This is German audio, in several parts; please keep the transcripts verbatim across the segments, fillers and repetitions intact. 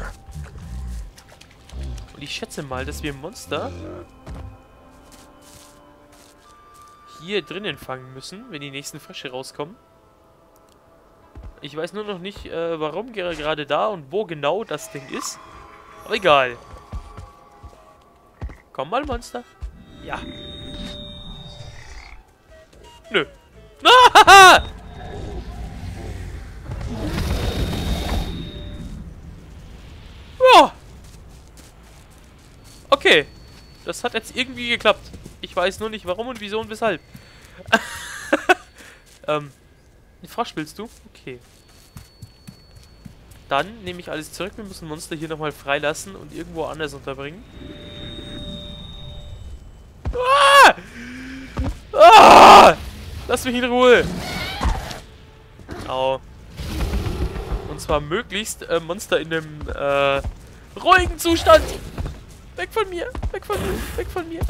Und ich schätze mal, dass wir Monster hier drinnen fangen müssen, wenn die nächsten Frösche rauskommen. Ich weiß nur noch nicht, äh, warum gerade da und wo genau das Ding ist. Aber egal. Komm mal, Monster. Ja. Nö. Ah! Ja. Okay. Das hat jetzt irgendwie geklappt. Ich weiß nur nicht, warum und wieso und weshalb. ähm. Den Frosch willst du? Okay. Dann nehme ich alles zurück. Wir müssen Monster hier nochmal freilassen und irgendwo anders unterbringen. Ah! Ah! Lass mich in Ruhe. Au. Und zwar möglichst äh, Monster in einem äh, ruhigen Zustand. Weg von mir. Weg von mir. Weg von mir.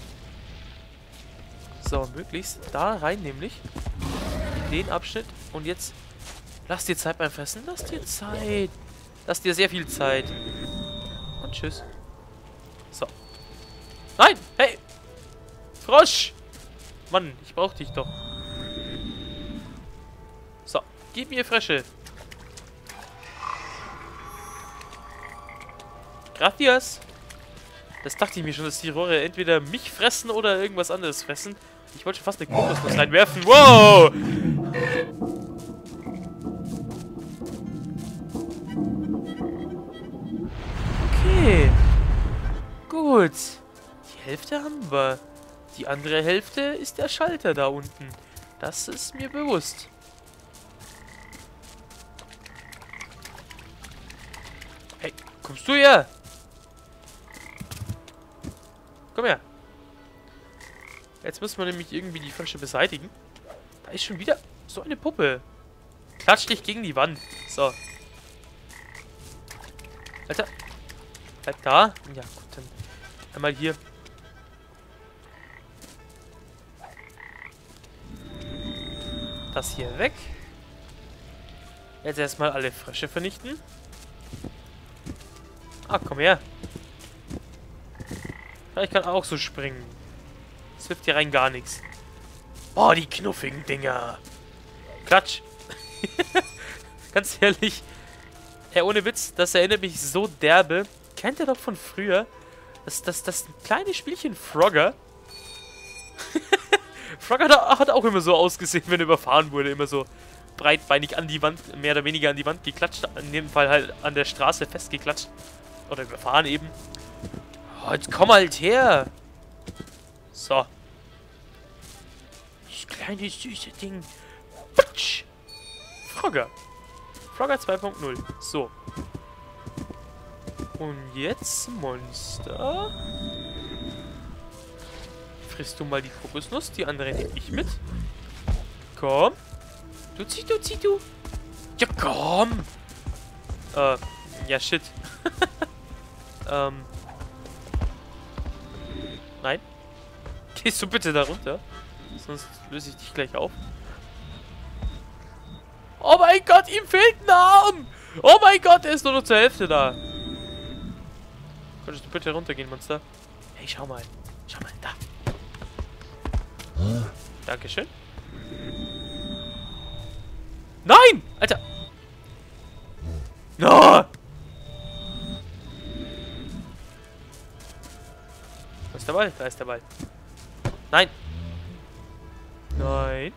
So, möglichst da rein nämlich. In den Abschnitt. Und jetzt lass dir Zeit beim Fressen. Lass dir Zeit. Lass dir sehr viel Zeit. Und tschüss. So. Nein! Hey! Frosch! Mann, ich brauch dich doch. So, gib mir Frösche. Gracias. Das dachte ich mir schon, dass die Rohre entweder mich fressen oder irgendwas anderes fressen. Ich wollte schon fast eine Kokosnuss reinwerfen. Wow! Okay. Gut. Die Hälfte haben wir. Die andere Hälfte ist der Schalter da unten. Das ist mir bewusst. Hey, kommst du her? Komm her. Jetzt müssen wir nämlich irgendwie die Frösche beseitigen. Da ist schon wieder so eine Puppe. Klatsch dich gegen die Wand. So. Alter. Bleib da. Ja, gut, dann einmal hier. Das hier weg. Jetzt erstmal alle Frösche vernichten. Ah, komm her. Ich kann auch so springen. Das hilft hier rein gar nichts. Oh, die knuffigen Dinger. Klatsch. Ganz ehrlich. Ja, ohne Witz, das erinnert mich so derbe. Kennt ihr doch von früher? Das, das, das kleine Spielchen Frogger. Frogger hat auch immer so ausgesehen, wenn er überfahren wurde. Immer so breitbeinig an die Wand, mehr oder weniger an die Wand geklatscht. In dem Fall halt an der Straße festgeklatscht. Oder überfahren eben. Oh, jetzt komm halt her. So. Das kleine süße Ding. Putsch. Frogger. Frogger zwei Punkt null. So. Und jetzt Monster. Frisst du mal die Kokosnuss. Die andere nehme ich mit. Komm. Du zieh, du zieh, du. Ja, komm. Äh, ja, shit. ähm. Nein. Gehst du bitte da runter? Sonst löse ich dich gleich auf. Oh mein Gott, ihm fehlt ein Arm! Oh mein Gott, er ist nur noch zur Hälfte da. Könntest du bitte runtergehen, Monster? Hey, schau mal. Schau mal, da. Dankeschön. Nein! Alter! No! Wo ist der Ball? Da ist der Ball. Nein! Nein!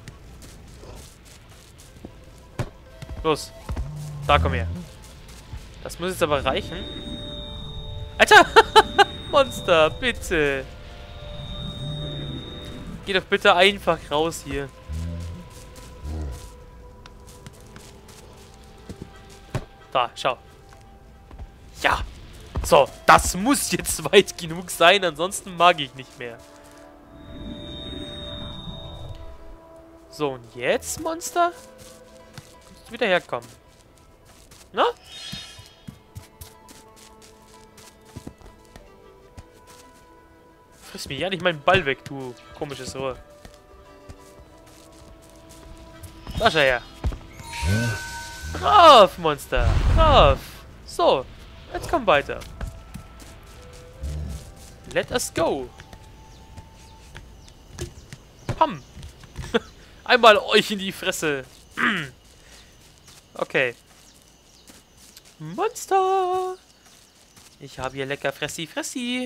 Los! Da, komm her. Das muss jetzt aber reichen. Alter! Monster, bitte! Geh doch bitte einfach raus hier. Da, schau. Ja! So, das muss jetzt weit genug sein, ansonsten mag ich nicht mehr. So, und jetzt, Monster? Kannst du wieder herkommen? Na? Friss mir ja nicht meinen Ball weg, du komisches Rohr. Da schau her. Drauf, Monster. Drauf. So, jetzt komm weiter. Let us go. Pam. Einmal euch in die Fresse. Okay. Monster. Ich habe hier lecker Fressi, Fressi.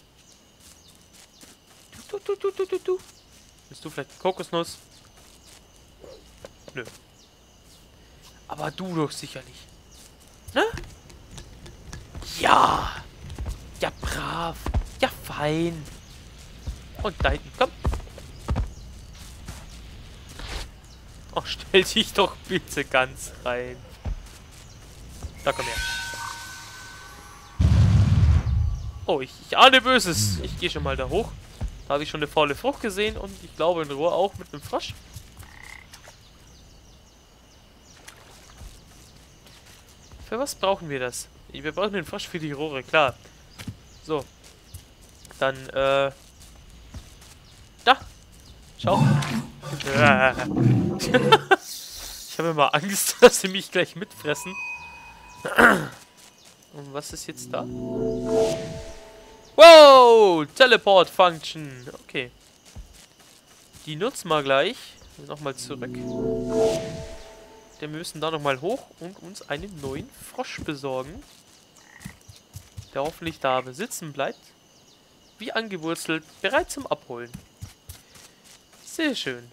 Du, du, du, du, du, du. Bist du vielleicht Kokosnuss? Nö. Aber du doch sicherlich. Ne? Ja. Ja, brav. Ja, fein. Und da hinten, komm. Oh, stell dich doch bitte ganz rein. Da, komm her. Oh, ich, ich ahne Böses. Ich gehe schon mal da hoch. Da habe ich schon eine faule Frucht gesehen und ich glaube ein Rohr auch mit einem Frosch. Für was brauchen wir das? Wir brauchen den Frosch für die Rohre, klar. So. Dann, äh... Da! Schau. Ich habe immer Angst, dass sie mich gleich mitfressen. Und was ist jetzt da? Wow! Teleport Function. Okay. Die nutzen wir gleich. Nochmal zurück. Denn wir müssen da nochmal hoch und uns einen neuen Frosch besorgen. Der hoffentlich da sitzen bleibt. Wie angewurzelt, bereit zum Abholen. Sehr schön.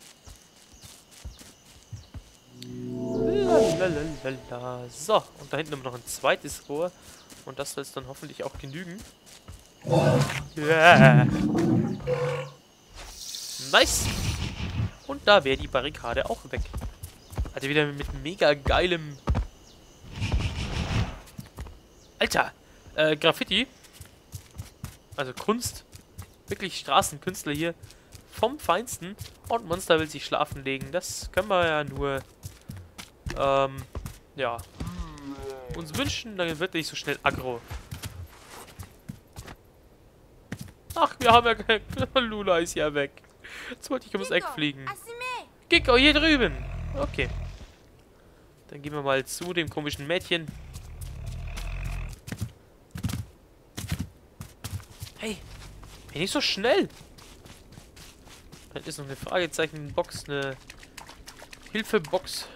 Lalalala. So, und da hinten haben wir noch ein zweites Rohr. Und das soll es dann hoffentlich auch genügen. Yeah. Nice. Und da wäre die Barrikade auch weg. Also wieder mit mega geilem... Alter! Äh, Graffiti. Also Kunst. Wirklich Straßenkünstler hier. Vom Feinsten. Und Monster will sich schlafen legen. Das können wir ja nur... Ähm... Ja. Uns wünschen, dann wird er nicht so schnell aggro. Ach, wir haben ja keine... Luna ist ja weg. Jetzt wollte ich ums Eck fliegen. Kiko, hier drüben. Okay. Dann gehen wir mal zu dem komischen Mädchen. Hey, hey, nicht so schnell. Da ist noch eine Fragezeichen-Box, eine Hilfe-Box.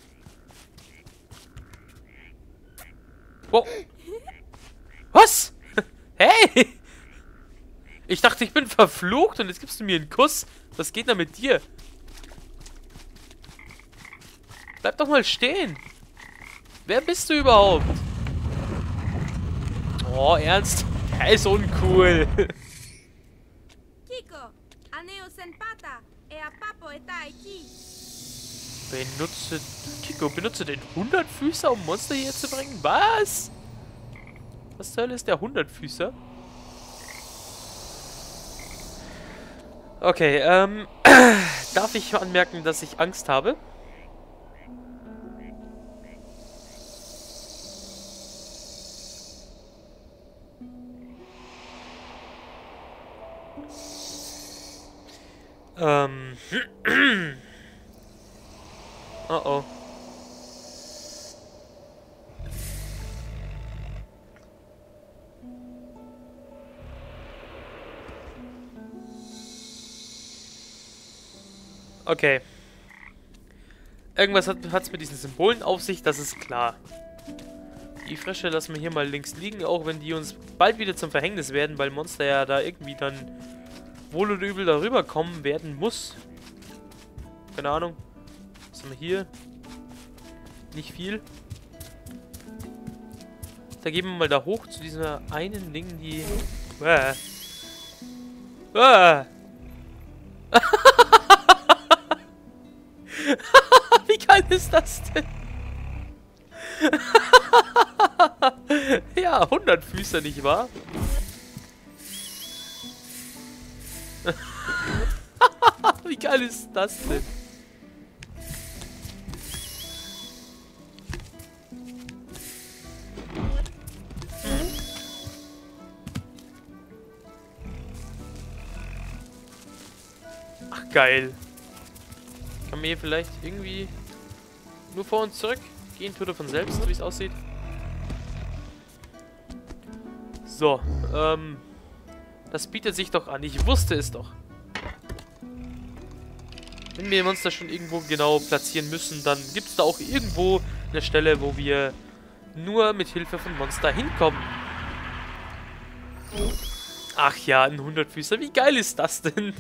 Wow. Was? Hey! Ich dachte, ich bin verflucht und jetzt gibst du mir einen Kuss. Was geht da mit dir? Bleib doch mal stehen. Wer bist du überhaupt? Oh, ernst? Der ist uncool. Kiko, Aneo Senpata, ea Papo está aquí. Benutze... Kiko, benutze den Hundertfüßer, um Monster hier zu bringen? Was? Was zur Hölle ist der Hundertfüßer? Okay, ähm... darf ich anmerken, dass ich Angst habe? Ähm... Oh oh. Okay. Irgendwas hat es mit diesen Symbolen auf sich, das ist klar. Die Frösche lassen wir hier mal links liegen, auch wenn die uns bald wieder zum Verhängnis werden, weil Monster ja da irgendwie dann wohl oder übel darüber kommen werden muss. Keine Ahnung. Was haben wir hier? Nicht viel. Da gehen wir mal da hoch zu dieser einen Ding, die... Äh. Äh. Wie geil ist das denn? Ja, hundert Füße, nicht wahr? Wie geil ist das denn? Ach, geil. Kann man hier vielleicht irgendwie nur vor und zurück gehen, tut er von selbst, wie es aussieht. So, ähm... das bietet sich doch an. Ich wusste es doch. Wenn wir Monster schon irgendwo genau platzieren müssen, dann gibt es da auch irgendwo eine Stelle, wo wir nur mit Hilfe von Monster hinkommen. Ach ja, ein Hundertfüßer. Wie geil ist das denn?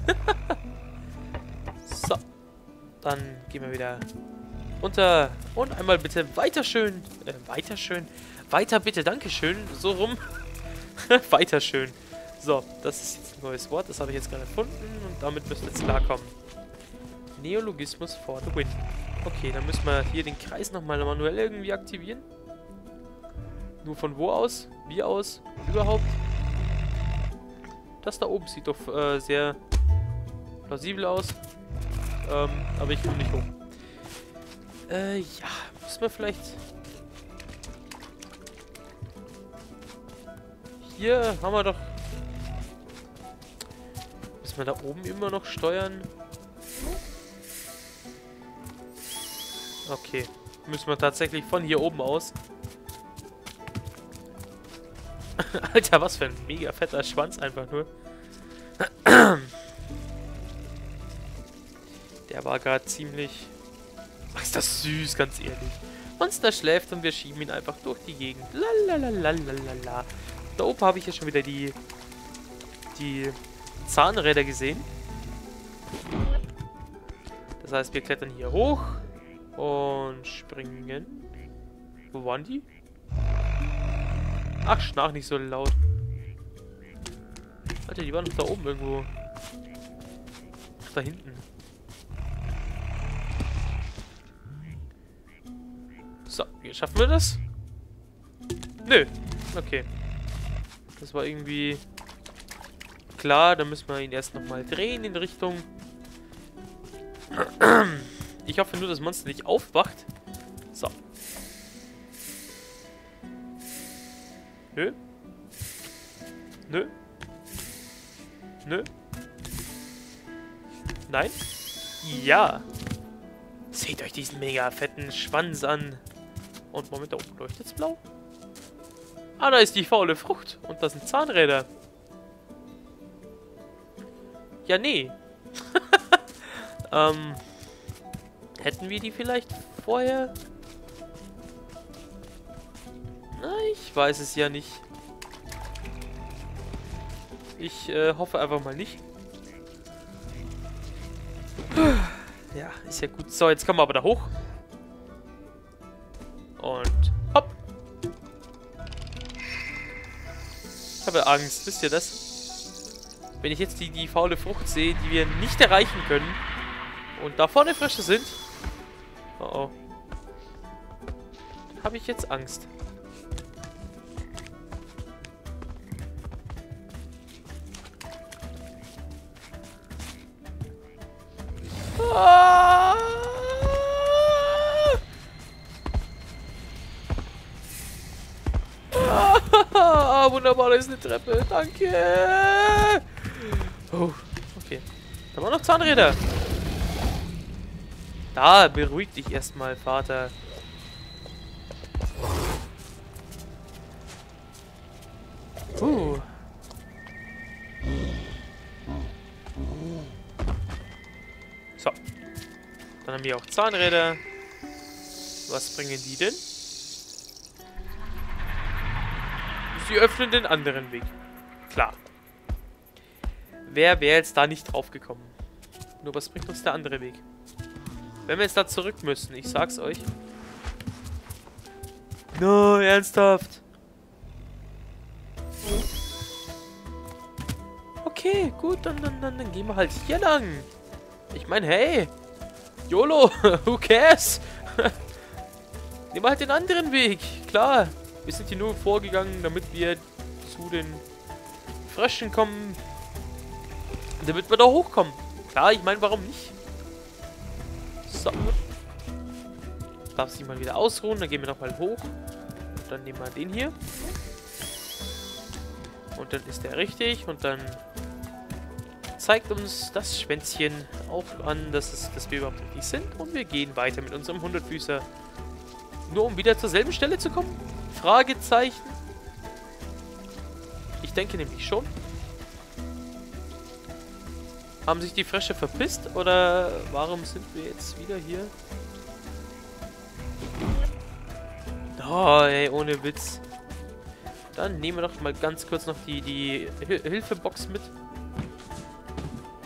So. Dann gehen wir wieder runter. Und einmal bitte weiter schön. Äh, weiter schön. Weiter bitte, dankeschön. So rum. Weiter schön. So, das ist jetzt ein neues Wort. Das habe ich jetzt gerade erfunden. Und damit müsst ihr jetzt klarkommen. Neologismus for the win. Okay, dann müssen wir hier den Kreis nochmal manuell irgendwie aktivieren. Nur von wo aus? Wie aus? Überhaupt? Das da oben sieht doch äh, sehr plausibel aus. Ähm, aber ich komme nicht hoch. Äh, ja. Müssen wir vielleicht... Hier haben wir doch... Müssen wir da oben immer noch steuern? Okay. Müssen wir tatsächlich von hier oben aus. Alter, was für ein mega fetter Schwanz einfach nur. Der war gerade ziemlich... Ach, ist das süß, ganz ehrlich. Monster schläft und wir schieben ihn einfach durch die Gegend. Lalalalalalala. Da oben habe ich ja schon wieder die... die Zahnräder gesehen. Das heißt, wir klettern hier hoch. Und springen. Wo waren die? Ach, schnarch nicht so laut. Alter, die waren doch da oben irgendwo. Ach, da hinten. So, hier schaffen wir das? Nö. Okay. Das war irgendwie klar. Dann müssen wir ihn erst nochmal drehen in Richtung... Ich hoffe nur, dass das Monster nicht aufwacht. So. Nö. Nö. Nö. Nein. Ja. Seht euch diesen mega fetten Schwanz an. Und Moment, da oben leuchtet's blau. Ah, da ist die faule Frucht. Und das sind Zahnräder. Ja, nee. ähm... Hätten wir die vielleicht vorher? Na, ich weiß es ja nicht. Ich äh, hoffe einfach mal nicht. Ja, ist ja gut. So, jetzt kommen wir aber da hoch. Und hopp. Ich habe Angst, wisst ihr das? Wenn ich jetzt die, die faule Frucht sehe, die wir nicht erreichen können und da vorne Frösche sind... Oh oh. Habe ich jetzt Angst. Ah! Ah, wunderbar, da ist eine Treppe. Danke. Oh, okay. Da waren noch Zahnräder. Da, beruhig dich erstmal, Vater. Uh. So. Dann haben wir auch Zahnräder. Was bringen die denn? Sie öffnen den anderen Weg. Klar. Wer wäre jetzt da nicht drauf gekommen? Nur was bringt uns der andere Weg? Wenn wir jetzt da zurück müssen, ich sag's euch. No, ernsthaft. Okay, gut, dann, dann, dann, dann gehen wir halt hier lang. Ich meine, hey. YOLO, who cares? Nehmen wir halt den anderen Weg. Klar, wir sind hier nur vorgegangen, damit wir zu den Fröschen kommen. Damit wir da hochkommen. Klar, ich meine, warum nicht? So. Darf sich mal wieder ausruhen. Dann gehen wir nochmal hoch. Und dann nehmen wir den hier. Und dann ist der richtig. Und dann zeigt uns das Schwänzchen auch an, dass, es, dass wir überhaupt richtig sind. Und wir gehen weiter mit unserem Hundertfüßer. Nur um wieder zur selben Stelle zu kommen? Fragezeichen. Ich denke nämlich schon. Haben sich die Frösche verpisst? Oder warum sind wir jetzt wieder hier? Oh, ey, ohne Witz. Dann nehmen wir doch mal ganz kurz noch die, die Hil Hilfebox mit.